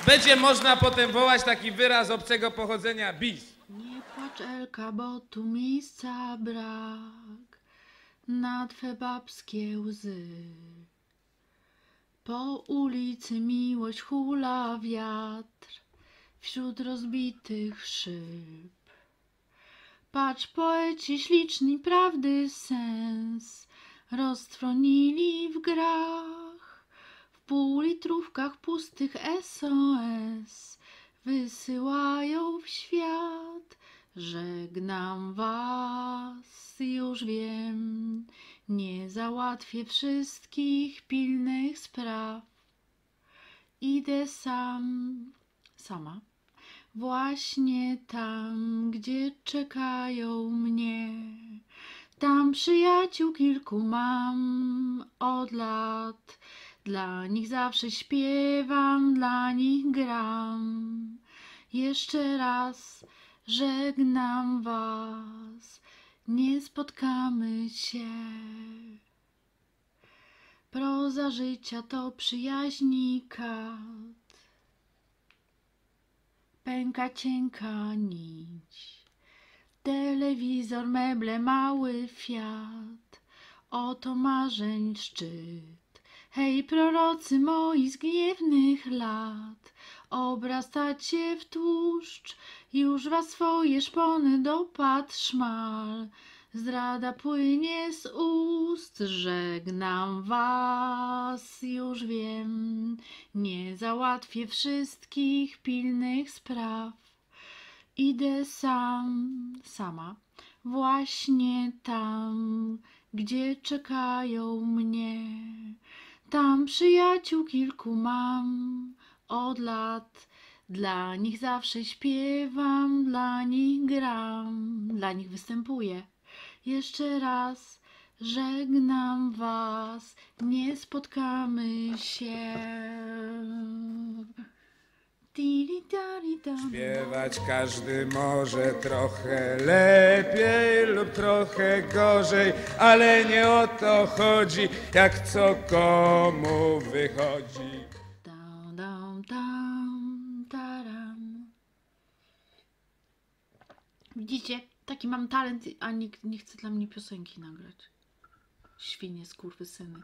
Będzie można potem wołać taki wyraz obcego pochodzenia bis. Nie płacz, Elka, bo tu miejsca brak na twe babskie łzy. Po ulicy miłość hula wiatr wśród rozbitych szyb. Patrz, poeci śliczni prawdy sens roztronili w grach. W półlitrówkach pustych SOS wysyłają w świat. Żegnam was, już wiem, nie załatwię wszystkich pilnych spraw. Idę sama, właśnie tam, gdzie czekają mnie. Tam przyjaciół kilku mam od lat, dla nich zawsze śpiewam, dla nich gram. Jeszcze raz żegnam was, nie spotkamy się. Proza życia to przyjaźni kat, pęka cienka nić. Telewizor, meble, mały Fiat, oto marzeń szczyt. Hej, prorocy moi z gniewnych lat, obrastacie w tłuszcz, już was swoje szpony dopadł szmal. Zdrada płynie z ust, żegnam was, już wiem, nie załatwię wszystkich pilnych spraw. Idę sama, właśnie tam, gdzie czekają mnie. Tam przyjaciół kilku mam od lat, dla nich zawsze śpiewam, dla nich gram, dla nich występuję. Jeszcze raz żegnam was, nie spotkamy się. Śpiewać każdy może trochę lepiej lub trochę gorzej, ale nie o to chodzi, jak co komu wychodzi. Taram. Widzicie, taki mam talent, a nikt nie chce dla mnie piosenki nagrać. Świnie, skurwysyny.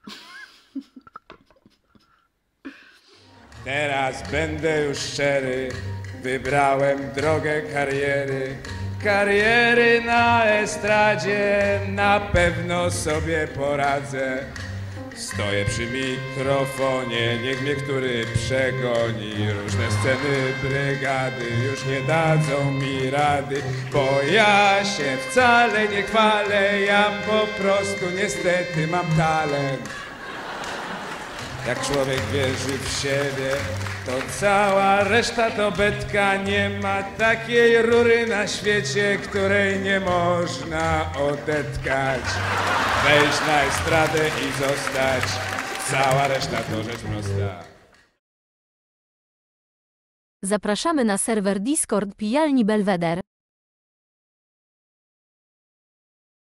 Teraz będę już szczery, wybrałem drogę kariery. Kariery na estradzie, na pewno sobie poradzę. Stoję przy mikrofonie, niech mnie który przegoni. Różne sceny brygady już nie dadzą mi rady, bo ja się wcale nie chwalę, ja po prostu niestety mam talent. Jak człowiek wierzy w siebie, to cała reszta to betka. Nie ma takiej rury na świecie, której nie można odetkać. Wejść na estradę i zostać, cała reszta to rzecz prosta. Zapraszamy na serwer Discord Pijalni Belweder.